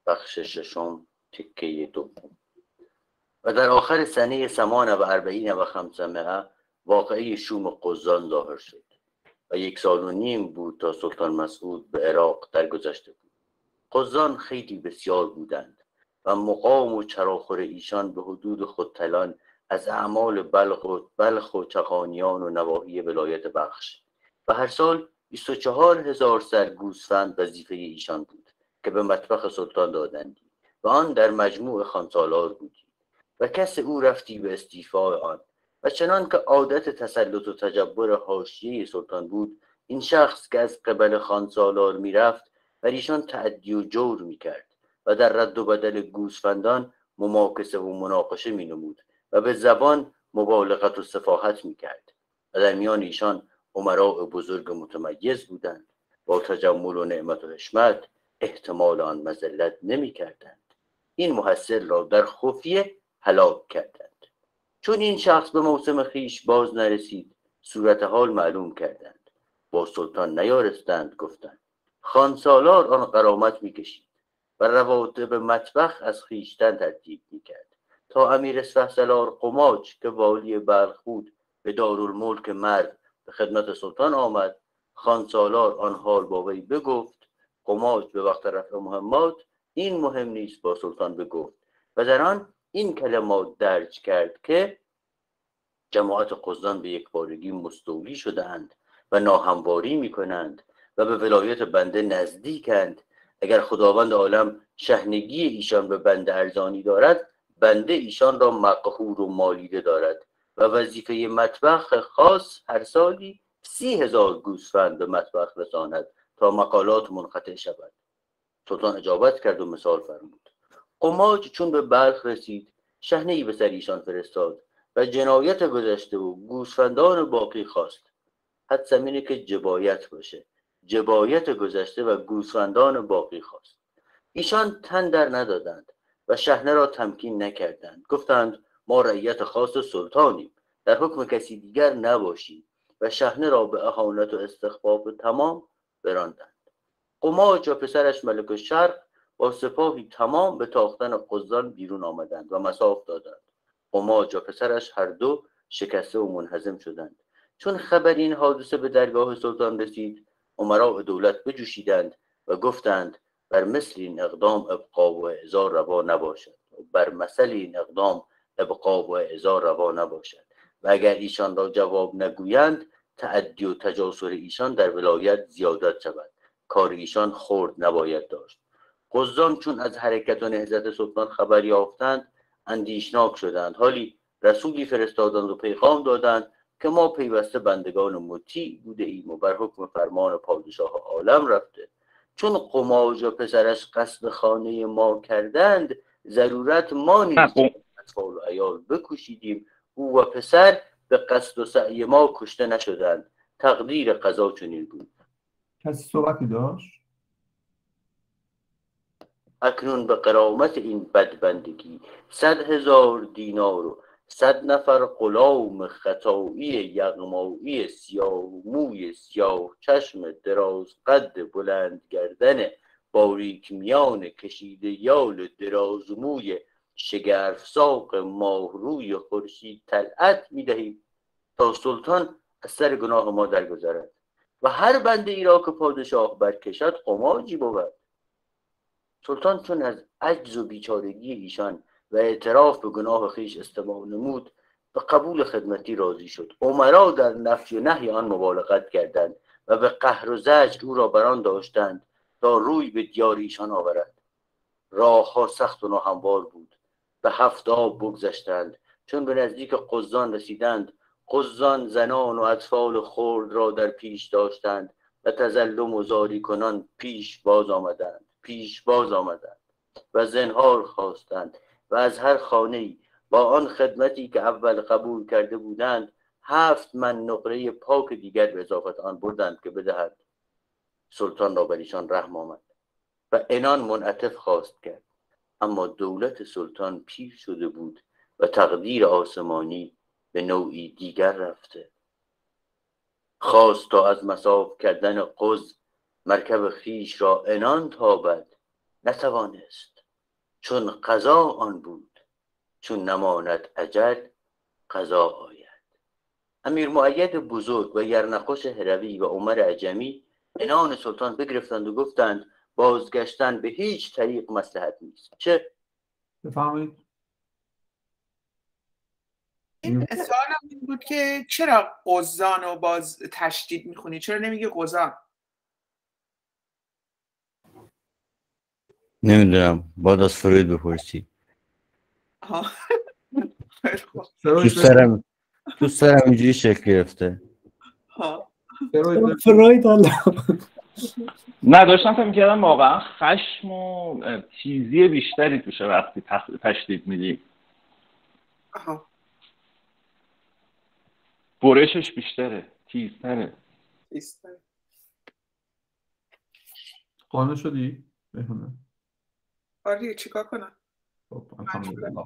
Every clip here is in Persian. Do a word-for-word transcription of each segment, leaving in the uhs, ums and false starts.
بخش ششم تکه دوم. و در آخر سنه ثمان و اربعین و خمسمائه واقعه شوم قزان ظاهر شد و یک سال و نیم بود تا سلطان مسعود به عراق درگذشته بود. قزان خیلی بسیار بودند و مقام و چراخور ایشان به حدود خودتلان از اعمال بلخ و بلخ و چغانیان و نواحی ولایت بخش و هر سال بیست و چهار هزار سر گوسفند وظیفه ایشان بود که به مطبخ سلطان دادندی و آن در مجموع خانسالار بودی و کس او رفتی به استیفای آن و چنان که عادت تسلط و تجبر حاشیه سلطان بود، این شخص که از قبل خانسالار میرفت بر ایشان تعدی و جور میکرد و در رد و بدل گوسفندان مماکسه و مناقشه مینمود و به زبان مبالغت و سفاهت میکرد و در میان ایشان امراء بزرگ متمیز بودند، با تجمل و نعمت و حشمت احتمال آن مذلت نمیکردند. این محصل را در خفیه هلاک کردند. چون این شخص به موسم خیش باز نرسید، صورت حال معلوم کردند، با سلطان نیارستند، گفتند خانسالار آن غرامت میکشید و رواتب مطبخ از خیشتن ترتیب میکرد تا امیر اسفهسالار قماج که والی بلخ بود به دارالملک مرد به خدمت سلطان آمد. خانسالار آن حال با وی بگفت. قماج به وقت رفع مهمات این مهم نیست با سلطان بگفت و در آن این کلمات درج کرد که جماعت قزان به یک بارگی مستولی شدند و ناهمواری می کنند و به ولایت بنده نزدیکند. اگر خداوند عالم شحنگی ایشان به بنده ارزانی دارد، بنده ایشان را مقهور و مالیده دارد و وظیفه مطبخ خاص هر سالی سی هزار گوسفند به مطبخ رساند تا مقالات منقطع شود. سلطان اجابت کرد و مثال فرمود. قماج چون به بلخ رسید، شحنه‌ای به سر ایشان فرستاد و جنایت گذشته و گوسفندان باقی خواست. حد اینه که جبایت باشه، جبایت گذشته و گوسفندان باقی خواست. ایشان تن در ندادند و شحنه را تمکین نکردند. گفتند ما رعیت خاص سلطانیم، در حکم کسی دیگر نباشیم و شحنه را به اهانت و استخفاف تمام براندند. قماج و پسرش ملک الشرق با سپاهی تمام به تاختن قزان بیرون آمدند و مصاف دادند. قماج و پسرش هر دو شکسته و منهزم شدند. چون خبر این حادثه به درگاه سلطان رسید، امراء دولت بجوشیدند و گفتند بر مثل این اقدام ابقا و اعزار روا نباشد و بر مثل این اقدام ابقا و اعزار روا نباشد و اگر ایشان را جواب نگویند تعدی و تجاسر ایشان در ولایت زیادت شود، کار ایشان خرد نباید داشت. قزان چون از حرکت و نهضت سلطان خبر یافتند اندیشناک شدند. حالی رسولی فرستادند و پیغام دادند که ما پیوسته بندگان مطیع بوده ایم و بر حکم فرمان پادشاه عالم رفته. چون قماج و پسرش قصد خانه ما کردند، ضرورت ما نیست اطفال و عیال بکشیدیم. او و پسر به قصد و سعی ما کشته نشدند. تقدیر قضا چنین بود. کسی صحبتی داشت؟ اکنون به غرامت این بدبندگی صد هزار دینار و صد نفر غلام خطایی یغمایی سیاه موی سیاه چشم دراز قد بلند گردن باریک میان کشیده یال دراز موی شگرف ساق ماهروی خورشید طلعت میدهیم تا سلطان از سر گناه ما درگذرد و هر بنده ای را که پادشاه برکشد قماجی بود. سلطان چون از عجز و بیچارگی ایشان و اعتراف به گناه خیش استماع نمود، به قبول خدمتی راضی شد. امرا در نفی و نهی آن مبالغت کردند و به قهر و زجر او را بران داشتند تا روی به دیار ایشان آورد. راه ها سخت و ناهموار بود. به هفت آب بگذشتند. چون به نزدیک قزان رسیدند، قزان زنان و اطفال خرد را در پیش داشتند و تظلم و زاری کنان پیش باز آمدند پیش باز آمدند و زنهار خواستند و از هر خانه‌ای با آن خدمتی که اول قبول کرده بودند هفت من نقره پاک دیگر به اضافت آن بردند که بدهند. سلطان را بر ایشان رحم آمد و عنان منعطف خواست کرد، اما دولت سلطان پیر شده بود و تقدیر آسمانی به نوعی دیگر رفته. خواست تا از مصاف کردن قز مرکب خیش را عنان تابد، نتوانست. چون قضا آن بود، چون نماند اجل قضا آید. امیر مؤید بزرگ و یرنقش هروی و عمر عجمی عنان سلطان بگرفتند و گفتند بازگشتن به هیچ طریق مصلحت نیست. چه؟ بفهمید. این سوالم این بود که چرا قزان رو باز تشدید میخونی؟ چرا نمیگه قزان؟ نمیدونم، باید از فروید بپرسی. تو سرم تو سرم اینجوری شکل گرفته. فروید الله. نه داشتم فکر می‌کردم واقعا خشم و تیزی بیشتری توشه وقتی تشدید میدی. آها. برشش بیشتره، تیزتره. تیزتره. قانع شدی؟ بهونه. آره چیکار کنم؟ خب الحمدلله.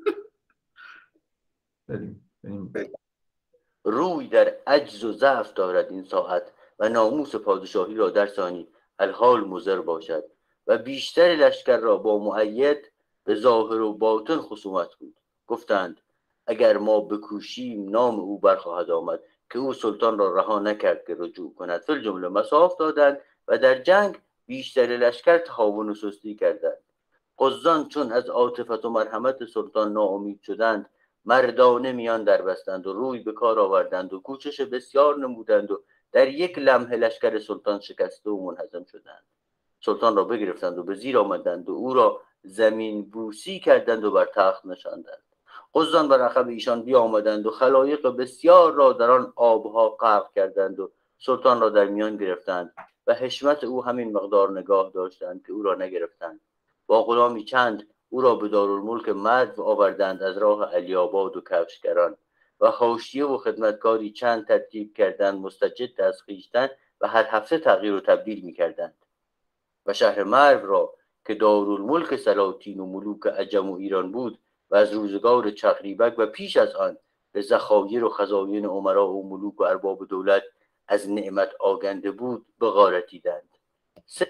بریم بریم. روی در عجز و ضعف دارد این ساعت و ناموس پادشاهی را در ثانی الحال مضر باشد و بیشتر لشکر را با مؤید به ظاهر و باطن خصومت بود. گفتند اگر ما بکوشیم نام او برخواهد آمد که او سلطان را رها نکرد که رجوع کند. فی الجمله مصاف دادند و در جنگ بیشتر لشکر تهاون و سستی کردند. قزان چون از عاطفت و مرحمت سلطان ناامید شدند مردانه میان در بستند و روی به کار آوردند و کوشش بسیار نمودند و در یک لمحه لشکر سلطان شکسته و منهزم شدند. سلطان را بگرفتند و به زیر آمدند و او را زمین بوسی کردند و بر تخت نشاندند. قزان بر عقب ایشان بیامدند و خلایق بسیار را در آن آبها غرق کردند و سلطان را در میان گرفتند و حشمت او همین مقدار نگاه داشتند که او را نگرفتند. با غلامی چند او را به دارالملک مرو آوردند از راه علی‌آباد و کفشگران و حاشیه و خدمتکاری چند ترتیب کردند مستجد از خویشتن و هر هفته تغییر و تبدیل می‌کردند و شهر مرو را که دارالملک سلاطین و ملوک عجم و ایران بود و از روزگار چغریبک و پیش از آن به ذخایر و خزاین امرا و ملوک و ارباب دولت از نعمت آگنده بود بغارتیدند. س...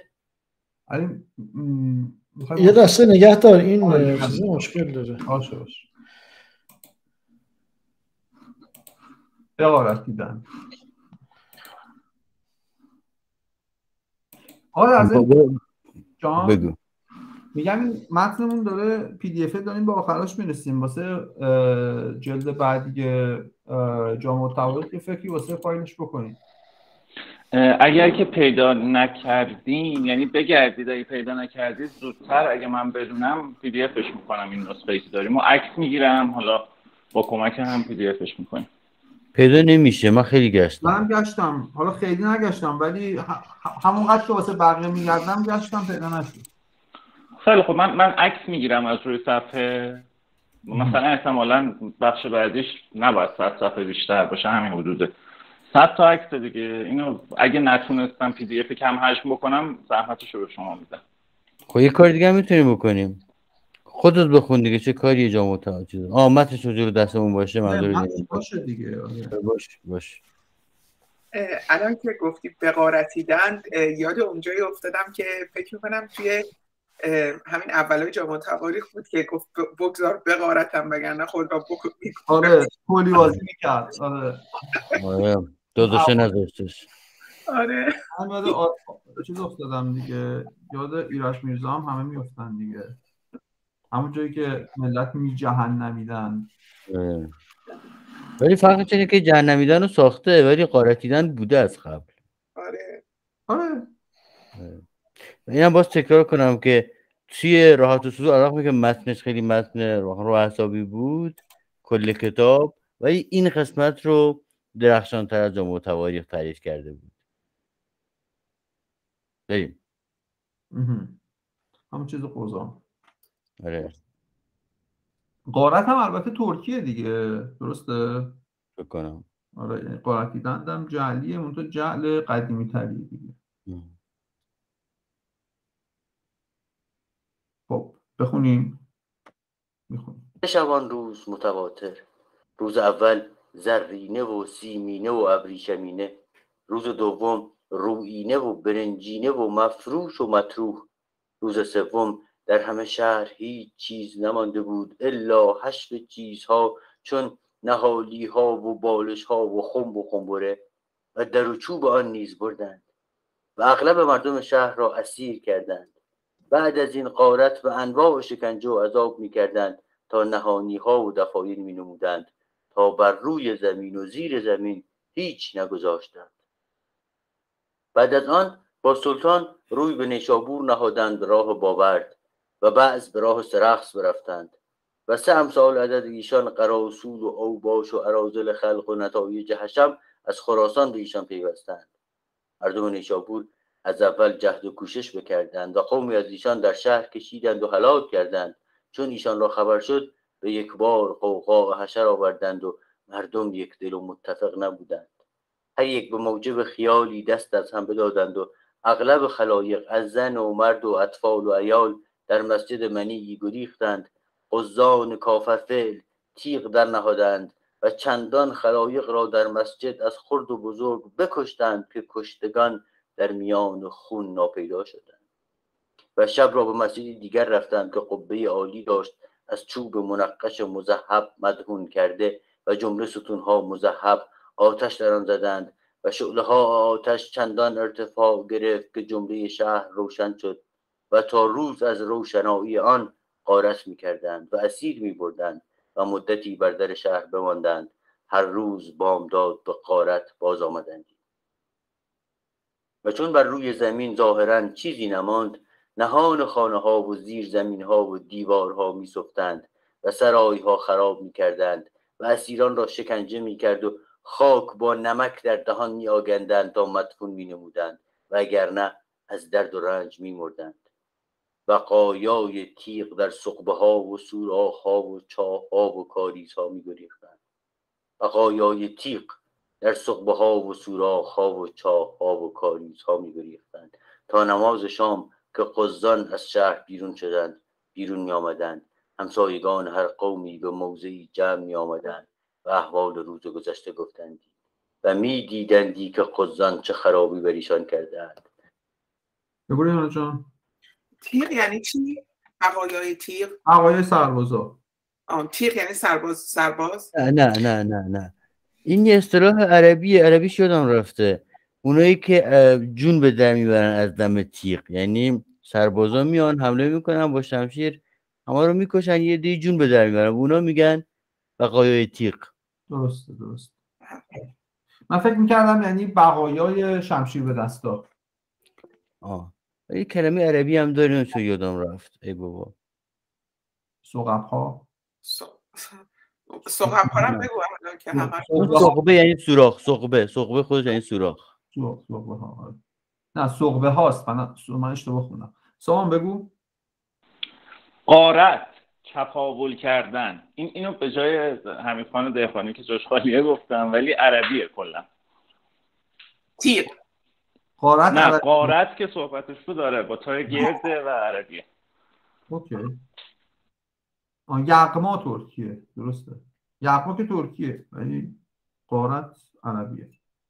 یه دسته نگه دار این چیزی مشکل داره. باشه باشه. بغارتیدند. آره از این جان بگو. میگم این متنمون داره پی دی اف داریم به آخرش میرسیم واسه جلد بعدی جامع التواریخ یه فکری واسه فایلش بکنیم. اگر که پیدا نکردین یعنی بگردید اگه پیدا نکردید زودتر اگه من بدونم پی دی افش میکنم این نسخه‌ای داریم و عکس میگیرم حالا با کمک هم پی دی افش میکنیم. پیدا نمیشه. من خیلی گشتم. منم گشتم. حالا خیلی نگشتم ولی همونقدر که واسه بقیه میگردم گشتم پیدا نشد. خیلی خب من من عکس میگیرم از روی صفحه مثلا احتمالاً بخش بعدیش نباید صد صفحه بیشتر باشه همین حدوده. صد تا عکس دیگه اینو اگه نتونستم پی دی اف کم حجم بکنم زحمتشو به شما میدم. خب یه کار دیگه هم میتونیم بکنیم. خودت بخون دیگه چه کاریه جامعه تاجر. آمدش رو جلو دستمون باشه منظور نمیشه. باشه دیگه. باش باش. الان که گفتی بغارتیدند یاد اونجایی افتادم که فکر میکنم توی همین اولای جامعه تواریخ بود که گفت بگذار بغارتم بگن خود را بکنید. آره کلی بازی میکرد. آره آره داداشه نذاشتش. آره من یاد آ... چیز افتادم دیگه یاد ایرج میرزا هم همه میافتن دیگه همون جایی که ملت می جهنمیدن. ولی فرقش اینه که جهنمیدن رو ساخته ولی غارتیدن بوده از قبل. آره آره اینم باز تکرار کنم که توی راحت و سوزو عراق میگه متنش خیلی متن رو حسابی بود کل کتاب ولی این قسمت رو درخشان تر از جامعه تواریخ تعریف کرده بود. بریم. همون چیز قزان. آره. غارت هم البته ترکیه دیگه درسته؟ بکنم. آره یعنی غارتیدن هم جعلیه منتها جعل قدیمی تریه دیگه. ام. خب بخونیم. میخونیم. شبان روز متواتر. روز اول زرینه و سیمینه و ابریشمینه. روز دوم رویینه و برنجینه و مفروش و مطروح. روز سوم در همه شهر هیچ چیز نمانده بود الا حشو چیزها چون نهالی ها و بالش ها و خنب و خنبره و در و چوب آن نیز بردند و اغلب مردم شهر را اسیر کردند. بعد از این غارت و انواع شکنجه و عذاب می کردند تا نهانی ها و دفاعیل می نمودند تا بر روی زمین و زیر زمین هیچ نگذاشتند. بعد از آن با سلطان روی به نیشابور نهادند راه باورد و بعض به راه سرخس برفتند و سه امثال عدد ایشان قراصول و اوباش و اراذل خلق و نتایج حشم از خراسان به ایشان پیوستند. مردم نیشابور از اول جهد و کوشش بکردند و قومی از ایشان در شهر کشیدند و هلاک کردند. چون ایشان را خبر شد به یک بار قوقا و حشر آوردند و مردم یک دل و متفق نبودند. هر یک به موجب خیالی دست از هم بدادند و اغلب خلایق از زن و مرد و اطفال و عیال در مسجد منی گریختند. قزان کافر فعل تیغ در نهادند و چندان خلایق را در مسجد از خرد و بزرگ بکشتند که کشتگان در میان خون ناپیدا شدند. و شب را به مسجد دیگر رفتند که قبه عالی داشت از چوب منقش مذهب مدهون کرده و جمله ستونها مذهب. آتش در آن زدند و شعله ها آتش چندان ارتفاع گرفت که جمله شهر روشن شد و تا روز از روشنایی آن غارت می کردند و اسیر می بردند و مدتی بر در شهر بماندند. هر روز بامداد به غارت باز آمدند و چون بر روی زمین ظاهراً چیزی نماند نهان خانه ها و زیر زمین ها و دیوارها می سفتند و سرای ها خراب می کردند و اسیران را شکنجه می کرد و خاک با نمک در دهان می آگندند تا مدفون می نمودند و اگر نه از درد و رنج می مردند. و قایای تیغ در ثقبه ها و سوراخ ها و چاه ها و کاریز ها می گریختند. و قایای تیغ در ثقبه ها و سوراخ ها و چاه ها و کاریز ها می گریختند تا نماز شام که قزان از شهر بیرون شدند بیرون می آمدند. همسایگان هر قومی به موضعی جمع می آمدند و احوال روز گذشته گفتندی و می دیدندی که قزان چه خرابی بر ایشان کردند. بگو ریحانه جان. تیغ یعنی چی؟ بقایای تیغ؟ بقایای سربازا. آه تیغ یعنی سرباز سرباز؟ نه نه نه نه این یه اصطلاح عربیه، عربیش یادم رفته. اونایی که جون به در میبرن از دم تیغ، یعنی سربازا میان حمله میکنن با شمشیر همه رو میکشن یه دی جون به در میبرن، اونا میگن بقایای تیغ. درسته درسته. من فکر میکردم یعنی بقایای شمشیر به دستا. آه یه کلمه عربی هم داریم چون یادم رفت. ای بابا سقب ها. سقب ها هم بگو الان که همه ثقبه یعنی سوراخ. ثقبه ثقبه خودش یعنی سوراخ. ثقبه ها. نه ثقبه هاست. من من اشتباه خوندم. سامان بگو. غارت، چپاول کردن. این اینو به جای حمیدخان دهقانی که جاش خالیه گفتم ولی عربیه کلا. تیغ. غارت نه عربی. غارت که صحبتش رو داره با تای گرده و عربیه. اوکی. آن یغما ترکیه. درسته. یغما که ترکیه ولی غارت عربیه.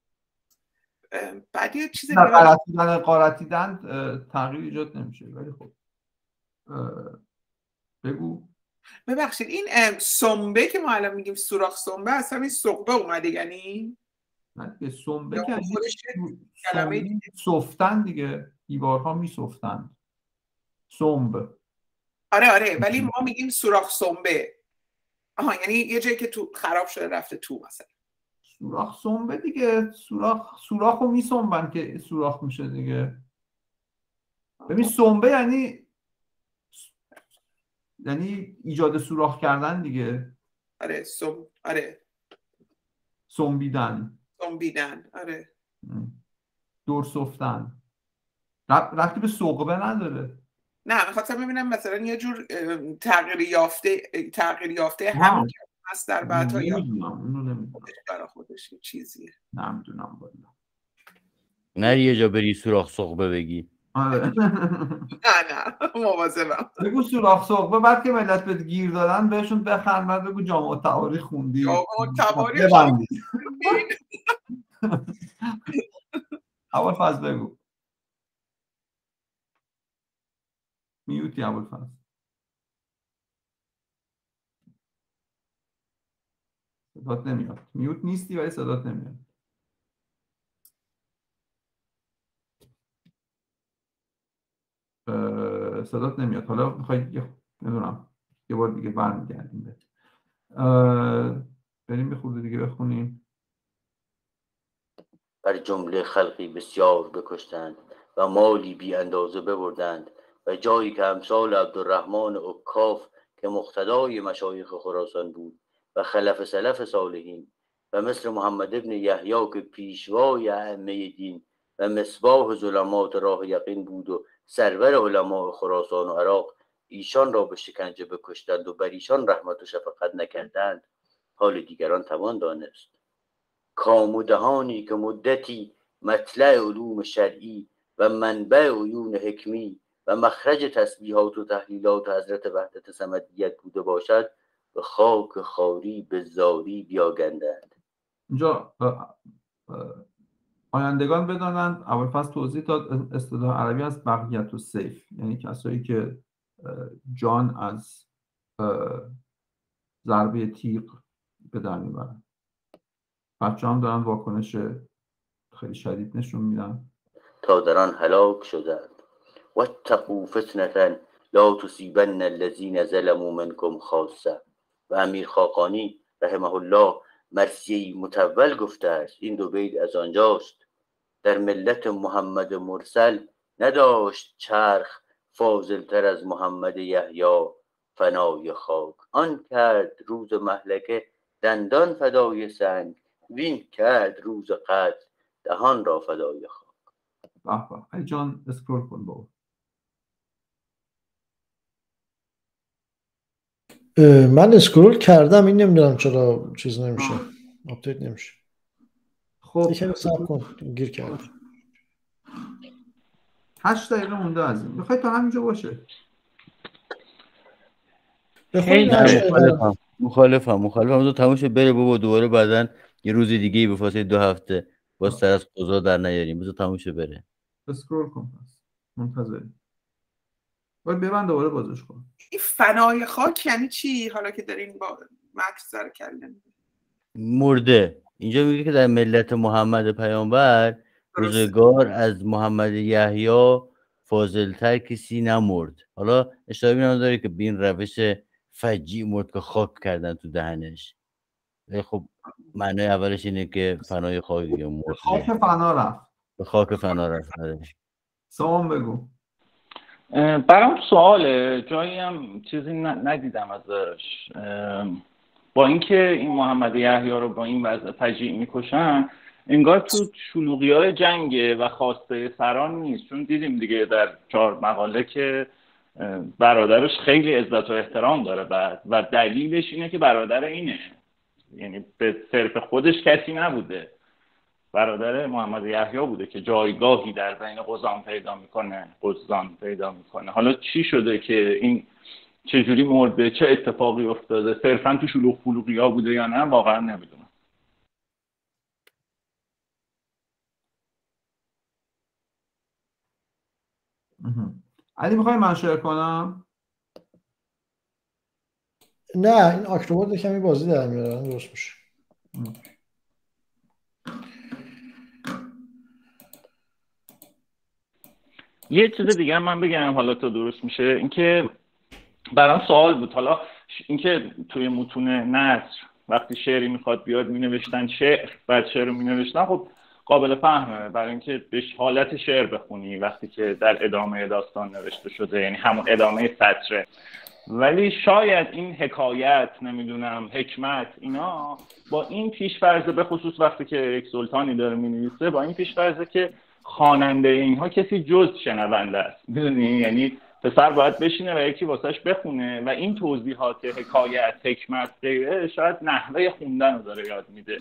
بعد یه چیز دیگه غارتیدن غارتیدن تغییر ایجاد نمیشه ولی خب بگو. ببخشید این سنبه که ما الان میگیم سوراخ سنبه اصلا این ثقبه اومده یعنی نه به سنبه که کلمه سفتن دیگه، دیوارها میسفتند. سنب. آره آره ولی ما میگیم سوراخ سنبه. آها یعنی یه جایی که تو خراب شده رفته تو مثلا. سوراخ سنبه دیگه، سوراخ سوراخو میسنبن که سوراخ میشه دیگه. ببین سنبه یعنی یعنی ایجاد سوراخ کردن دیگه. آره سم آره سنبیدن. سنبیدن آره. دور سفتن. ربطی به ثقبه نداره. نه می‌خواستم ببینم مثلا یه جور تغییر یافته تغییر یافته همین که هست در بعدها یا نمیدونم برای خودش چیزیه. نمیدونم والا. نه یه جا بری سوراخ ثقبه بگی. آره. نه نه مواظبم. بگو سوراخ ثقبه بعد که ملت بهت گیر دادن بهشون بخند بعد بگو جامعه تباری خوندی. جامعه تباری خوندی. اول فاز بگو. میوتی ابوالفضل. صدات نمیاد. میوت نیستی ولی صدات نمیاد. صدات نمیاد. حالا میخوای نمیدونم یه بار دیگه برمیگردیم به بریم به خود دیگه بخونیم. بر جمله خلقی بسیار بکشتند و مالی بی اندازه ببردند و جایی که امثال عبدالرحمن عکاف که مقتدای مشایخ خراسان بود و خلف سلف صالحین و مثل محمد ابن یحیی که پیشوای ائمه دین و مصباح ظلمات راه یقین بود و سرور علماء خراسان و عراق، ایشان را به شکنجه بکشتند و بر ایشان رحمت و شفقت نکردند، حال دیگران توان دانست. کام و دهانی که مدتی مطلع علوم شرعی و منبع عیون حکمی و مخرج تسبیحات و تحلیلات حضرت وحدت صمدیت بوده باشد، به خاک خاری به زاری بیاگندند. اینجا آیندگان بدانند ابوالفضل توضیح داد اصطلاح عربی از بقیت و سیف، یعنی کسایی که جان از ضربه تیغ به در میبرن. بچه هم دارن واکنش خیلی شدید نشون میدن تا در آن هلاک شدند. واتقوا فتنة لا تصیبن الذین ظلموا منکم خاصه. و امیر خاقانی رحمه الله مرثیه‌ای مطول گفته است. این دو بیت از آنجاست: در ملت محمد مرسل نداشت چرخ فاضل تر از محمد یحیی فنای خاک. آن کرد روز مهلکه دندان فدای سنگ، وین کرد روز قتل دهان را فدای خاک. به به. ای جان اسکرول کن بابا. من اسکرول کردم، این نمیدونم چرا چیز نمیشه، آپدیت نمیشه. خب یکم صبر کن، گیر کرد. هشت دقیقه مونده از این. میخوای تا همینجا باشه؟ خیلی مخالفم مخالفم مخالفم اون تموم شه بره بابا، دوباره بعدن یه روز دیگه به فاصله دو هفته باز سر از قضا در نیاریم. بذار تموم شه بره. اسکرول کن پس. منتظریم. باید ببند دوباره بازش کن. این فنای خاک یعنی چی؟ حالا که دارین با متن سر کله مرده. اینجا میگه که در ملت محمد پیامبر روزگار از محمد یحیی فاضل‌تر کسی نمرد. حالا اشتباهی نداره که به این روش فجیع مرد که خاک کردن تو دهنش. خب معنای اولش اینه که فنای خاک یا مرد. خاک فنا رفت. به خاک فنا رفت. سامان بگو. برام سواله، جایی هم چیزی ندیدم ازش. با اینکه این محمد یحیی رو با این وضع فجیع میکشن، انگار تو شلوغی‌های جنگه و خواسته سران نیست. چون دیدیم دیگه در چهار مقاله که برادرش خیلی عزت و احترام داره بعد و دلیلش اینه که برادر اینه، یعنی به صرف خودش کسی نبوده، برادر محمد یحیی بوده که جایگاهی در بین قضان پیدا میکنه قضان پیدا میکنه. حالا چی شده که این چجوری مرده، چه اتفاقی افتاده، صرفا تو شلوغ پلوغی ها بوده یا نه، واقعا نمیدونم. علی میخوای من شیر کنم؟ نه این آکروبات کمی بازی در میارن، درست میشه. یه چیز دیگه من بگم حالا تا درست میشه، اینکه برام سوال بود، حالا اینکه توی متون نثر وقتی شعری میخواد بیاد مینوشتن شعر، بعد شعر رو مینوشتن، خب قابل فهمه برای اینکه بهش حالت شعر بخونی وقتی که در ادامه داستان نوشته شده، یعنی همون ادامه سطره. ولی شاید این حکایت، نمیدونم حکمت، اینا با این پیش‌فرض، به خصوص وقتی که یک سلطانی داره مینویسه، با این پیش‌فرض که خواننده اینها کسی جز شنونده است، میدونی، یعنی پسر باید بشینه و یکی واسش بخونه و این توضیحات حکایت، حکمت، غیره شاید نحوه خوندن رو داره یاد میده.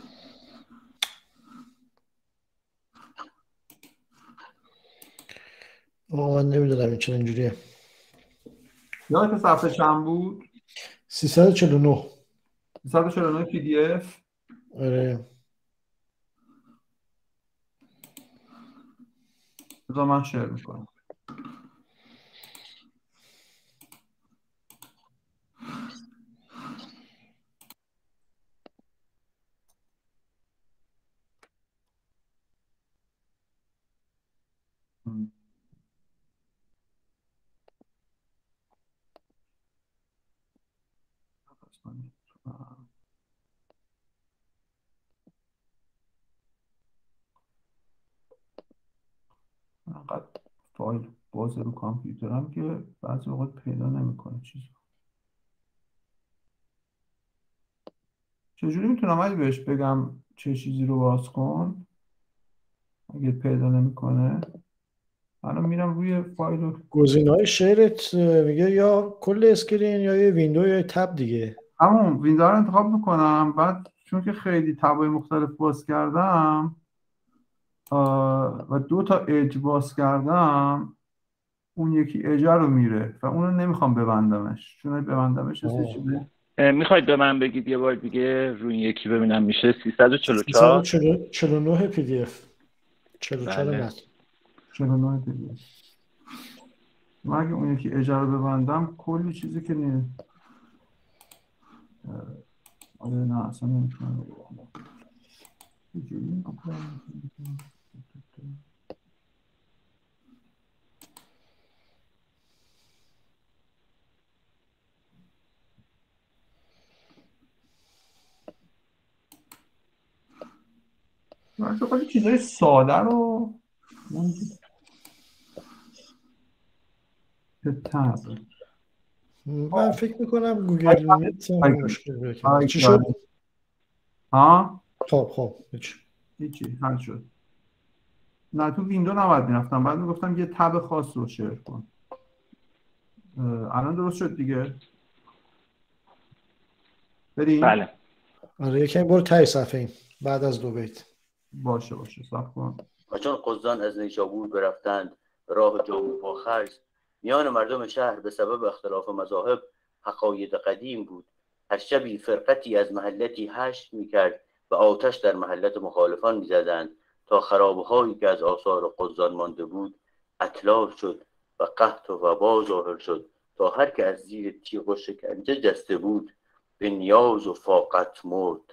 آه من نمیدونم این چرا اینجوریه. یادت صفحه چند بود؟ سیصد و چهل و نه. سیصد و چهل و نه پی دی اف. آره. بذار من شیر میکنم. انقدر فایل باز رو کامپیوترم که بعضی وقت پیدا نمیکنه چیزی. چجوری میتونم علی بهش بگم چه چیزی رو باز کن اگه پیدا نمیکنه؟ الان میرم روی فایل رو گزینه‌های شعرت میگه یا کل اسکرین یا یه ویندو یا یه تب دیگه. همون ویندو رو انتخاب میکنم، بعد چون که خیلی تبای مختلف باز کردم و دو تا اج باز کردم، اون یکی اج رو میره و اون رو نمیخوام ببندمش، چون ببندمش چه چیزی. میخواید به من بگید یه بار دیگه روی یکی ببینم میشه سیصد و چهل و چهار چهل و نه پی دی اف چهل و چهار متن چهل و نه پی دی اف. من اگه اون یکی اج رو ببندم کلی چیزی که نی آره نه اصلا نمیتونم ببندم. من تو خیلی چیزای ساده رو تب من فکر میکنم گوگل میت مشکل بکنه. چی شد؟ ها؟ خب خب هیچی هیچی حل شد. نه تو ویندو نباید میرفتم، بعد میگفتم یه تب خاص رو شیر کن. الان درست شد دیگه. بریم؟ بله. آره یکم برو تای صفحه این بعد از دو بیت. باشه باشه صبر کن. و چون قزان از نیشابور برفتند راه جنوب با خرج، میان مردم شهر به سبب اختلاف مذاهب حقاید قدیم بود. هر شبی فرقتی از محلتی حشر میکرد و آتش در محلت مخالفان میزدند تا خرابهایی که از آثار قزان مانده بود اطلاع شد و قحط و وبا ظاهر شد تا هر که از زیر تیغ و شکنجه جسته بود به نیاز و فاقت مرد.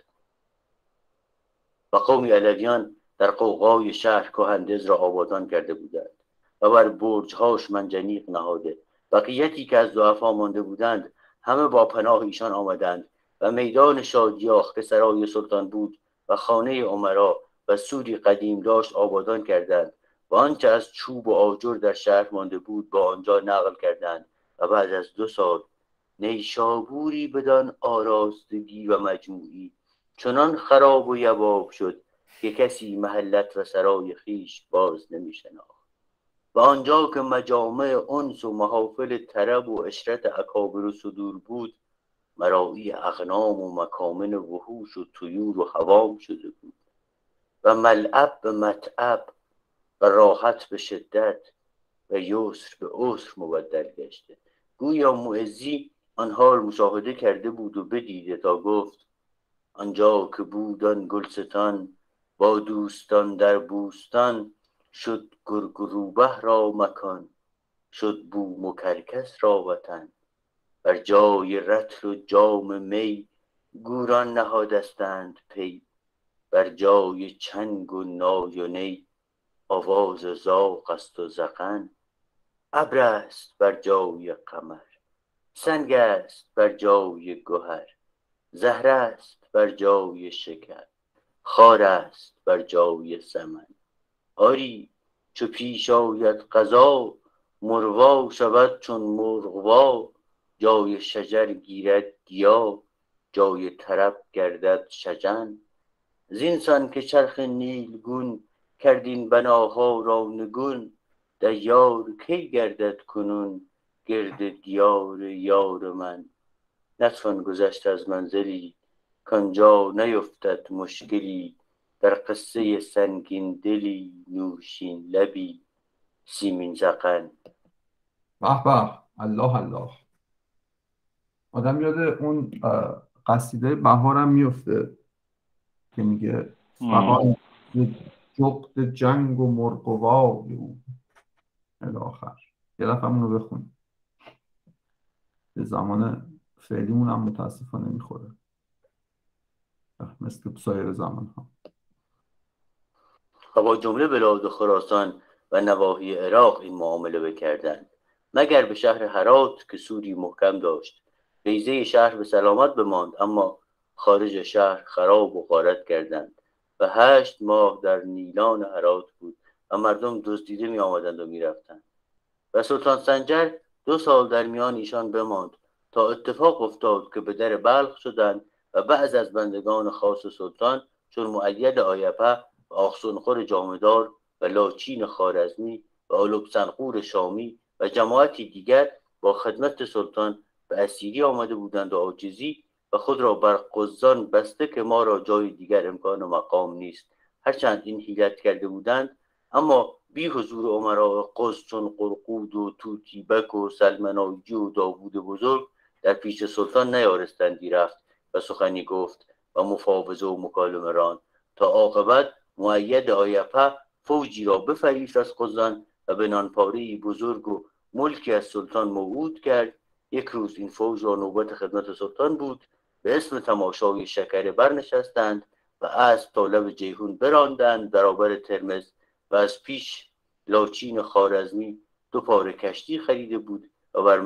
و قوم علویان در قوقای شهر کهندز را آبادان کرده بودند و بر برجهاش منجنیق نهاده. بقیتی که از ضعفا مانده بودند همه با پناه ایشان آمدند و میدان شادیاخ که سرای سلطان بود و خانه امرا و سوری قدیم داشت آبادان کردند و آنچه از چوب و آجر در شهر مانده بود با آنجا نقل کردند و بعد از دو سال نیشابوری بدان آراستگی و مجموعی چنان خراب و یباب شد که کسی محلت و سرای خیش باز نمی شناخت. و آنجا که مجامع انس و محافل طرب و عشرت اکابر و صدور بود مراعی اغنام و مکامن وحوش و طیور و حوام شده بود و ملعب به متعب و راحت به شدت و یسر به عسر مبدل گشته. گویا معزی آن حال مشاهده کرده بود و بدیده تا گفت آنجا که بودن گلستان با دوستان در بوستان شد گرگ و روبه را مکان شد بوم و کرکس را وطن. بر جای رطل و جام می گوران نهادستند پی بر جای چنگ و نای و نی آواز زاغ است و زغن. ابر است بر جای قمر سنگ است بر جای گهر زهر است بر جای شکر خار است بر جای سمن. آری چو پیش آید قضا مروا شود چون مرغوا جای شجر گیرد گیا جای طرب گردد شجن. زینسان که چرخ نیلگون کردین بناها را نگون دیار کی گردد کنون گرد دیار یار من. نتوان گذشت از منزلی کانجا نیفتد مشکلی در قصه سنگین دلی نوشین لبی سیمین زغن. به به الله الله. آدم یاد اون قصیده بهارم میفته که میگه بهار جغد جنگ و مرغوای او الاخر. یه دفعه اونو بخون. به زمان فعلیمون هم متاسفانه میخوره مثل سایر زمان ها. و با جمله بلاد خراسان و نواحی عراق این معامله بکردند مگر به شهر هرات که سوری محکم داشت بیضه شهر به سلامت بماند، اما خارج شهر خراب و غارت کردند و هشت ماه در نیلان هرات بود و مردم دزدیده می آمدند و می رفتند. و سلطان سنجر دو سال در میان ایشان بماند تا اتفاق افتاد که به در بلخ شدند و بعض از بندگان خاص سلطان چون مؤید آیپه و آخسونخور جامدار و لاچین خوارزمی و آلوکسنخور شامی و جماعتی دیگر با خدمت سلطان به اسیری آمده بودند و عاجزی و خود را بر قزان بسته که ما را جای دیگر امکان و مقام نیست. هرچند این حیلت کرده بودند اما بی حضور امراء قز چون قرقود و توتیبک و سلمنایجی و داوود بزرگ در پیش سلطان نیارستندی رفت و سخنی گفت و مفاوضه و مکالمه راند تا عاقبت مؤید آیپه فوجی را بفریفت از قزان و به نانپاره‌ای بزرگ و ملکی از سلطان موعود کرد. یک روز این فوج را نوبت خدمت سلطان بود، به اسم تماشای شکر برنشستند و اسب تا لب جیهون براندند برابر ترمذ و از پیش لاچین خوارزمی دو پاره کشتی خریده بود و بر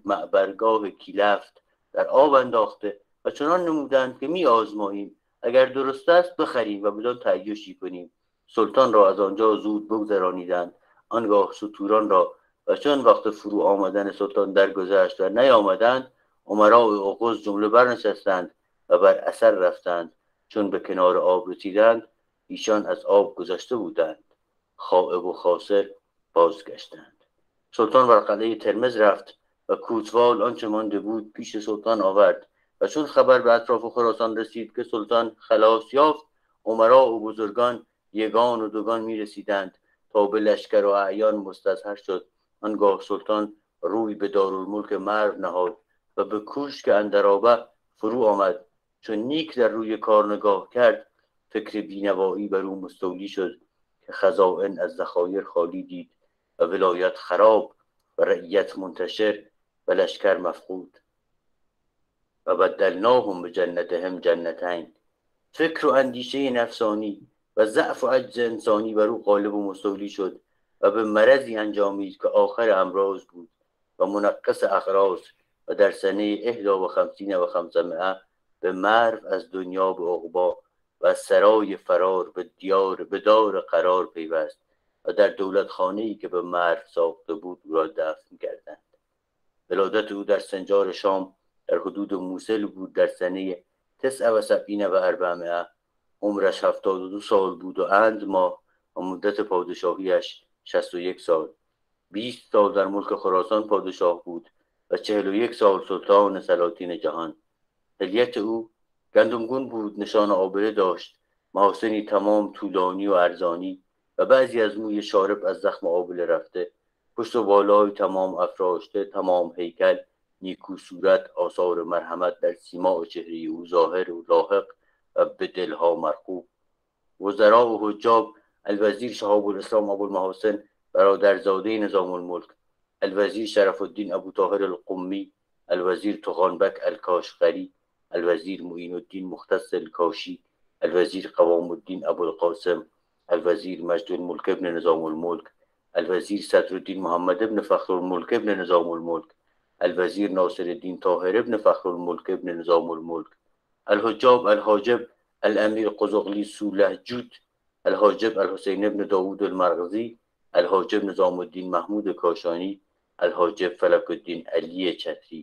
معبرگاه کیلفت در آب انداخته و چنان نمودند که می آزماییم، اگر درست است بخریم و بدان تعیشی کنیم. سلطان را از آنجا زود بگذرانیدند. آنگاه ستوران را و چون وقت فرو آمدن سلطان درگذشت و نیامدند، امراء قز جمله برنشستند و بر اثر رفتند. چون به کنار آب رسیدند ایشان از آب گذشته بودند، خائب و خاسر بازگشتند. سلطان بر قلعه ترمذ رفت و کوتوال آنچه مانده بود پیش سلطان آورد و چون خبر به اطراف خراسان رسید که سلطان خلاص یافت، امراء و بزرگان یگان و دوگان می رسیدند تا به لشکر و اعیان مستظهر شد. آنگاه سلطان روی به دارالملک مرو نهاد و به کوشک اندرآبه فرو آمد. چون نیک در روی کار نگاه کرد، فکر بینوایی بر او مستولی شد که خزائن از ذخایر خالی دید و ولایت خراب و رعیت منتشر و لشکر مفقود. و بدلناهم به جنتهم جنتین. فکر و اندیشه نفسانی و ضعف و عجز انسانی بر او غالب و مستولی شد و به مرضی انجامید که آخر امراض بود و منقص اغراض و در سنه احدا و خمسین و خمسمائه به مرو از دنیا به عقبا و از سرای فرار به دیار به دار قرار پیوست و در دولت خانه‌ای که به مرو ساخته بود او را دفن کردند. ولادت او در سنجار شام در حدود موصل بود در سنه تسع و سبعین و اربعمائه. عمرش هفتاد و دو سال بود و اند ماه و مدت پادشاهیش شصت و یک سال. بیست سال در ملک خراسان پادشاه بود و چهل و یک سال سلطان سلاطین جهان. حلیت او گندمگون بود، نشان آبله داشت، محاسنی تمام طولانی و ارزانی و بعضی از موی شارب از زخم آبله رفته، پشت و بالای تمام افراشته، تمام هیکل، نیکو صورت، آثار مرحمت در سیماء چهره او ظاهر و لاحق و به دلها مرغوب. وزراء و حجاب: الوزیر شهاب الاسلام ابوالمحاسن برادرزاده نظام الملک، الوزیر شرف الدین ابو طاهر القمی، الوزیر طغانبک الکاشغری، الوزیر معین الدین مختص الکاشی، الوزیر قوام الدین ابوالقاسم، الوزیر مجد الملک ابن نظام الملک، الوزیر صدر الدین محمد ابن فخر الملک ابن نظام الملک، الوزیر ناصر الدین طاهر ابن فخر الملک ابن نظام الملک، الحجاب: الحاجب الامیر قزغلی سولهجود، الحاجب الحسین ابن داود المرغزی، الحاجب نظام الدین محمود کاشانی، الحاجب فلک الدین علی چتری.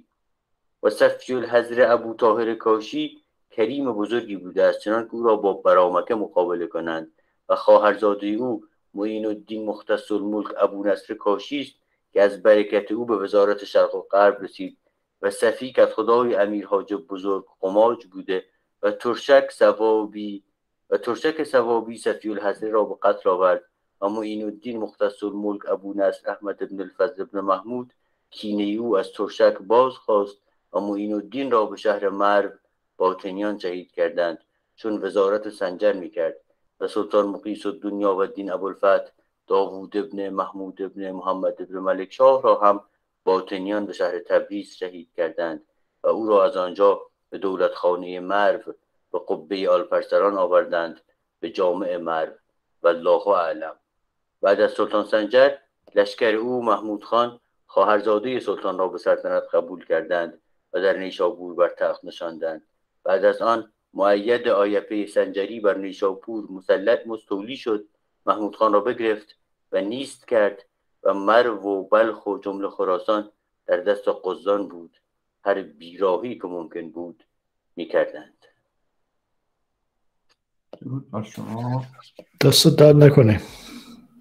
و صفی الحضر ابو طاهر کاشی کریم بزرگی بوده است، چنانکه او را با برامکه مقابله کنند. و خواهرزاده او معین الدین مختص الملک ابو نصر کاشی است که از برکت او به وزارت شرق و غرب رسید. و صفی کدخدای امیر حاجب بزرگ قماج بوده و ترشک ثوابی و ترشک ثوابی صفی الحضر را به قتل آورد و معین الدین مختص الملک ابو نصر احمد ابن الفضل ابن محمود کینه او از ترشک باز خواست و معین الدین را به شهر مرو باطنیان شهید کردند چون وزارت سنجر میکرد. و سلطان مقیس الدنیا و الدین ابوالفتح داوود ابن محمود ابن محمد ابن ملک شاه را هم باطنیان به شهر تبریز شهید کردند و او را از آنجا به دولت خانه مرو به قبه آلپرسران آوردند به جامع مرو و الله اعلم. بعد از سلطان سنجر لشکر او محمود خان خواهرزاده سلطان را به سلطنت قبول کردند و و در نیشابور بر تخت نشاندند. بعد از آن مؤید آیپه سنجری بر نیشابور مسلط مستولی شد، محمود خان را بگرفت و نیست کرد و مرو و بلخ و جمله خراسان در دست قزان بود. هر بیراهی که ممکن بود میکردند. درود بر شما. دست درد نکنه.